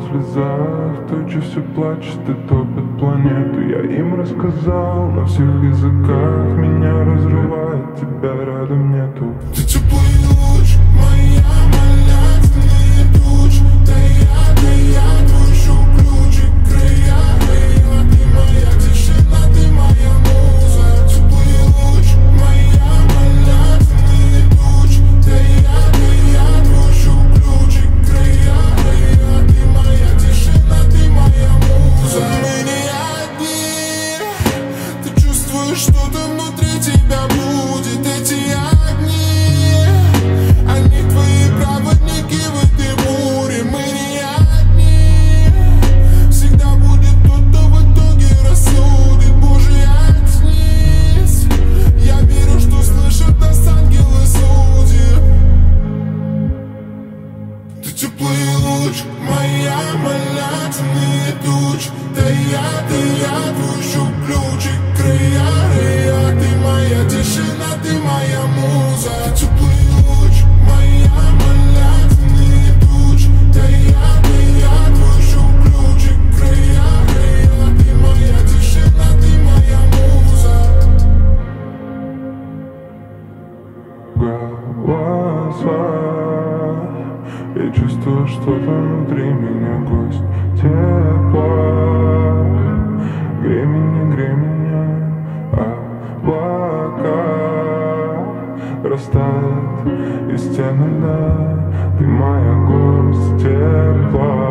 слезах, тучи все плачут и топят планету. Я им рассказал на всех языках, меня разрывает, тебя рядом нету. Ты теплый луч, моя малятная туча. Да я твой ключик, края, ты моя тишина, ты моя муза. Теплый луч, моя малятная туча. Да я твой ключик, края, ты моя тишина, ты моя муза. Мы не одни, ты чувствуешь что-то внутри тебя будет. Эти огни, они твои проводники в этой буре. Мы не одни, всегда будет тот, кто в итоге рассудит. Боже, отснись, я верю, что слышат нас ангелы судьи. Ты теплый луч, моя малятная туча. Да я твой ключик, края, ты моя тишина, ты моя муза. Ты теплый луч, моя малятная туча. Да я твой ключик, края, ты моя тишина, ты моя муза. Голоса, я чувствую что-то внутри меня, гость тепла. Грей меня, облака растает из стены льда. Ты моя горсть тепла.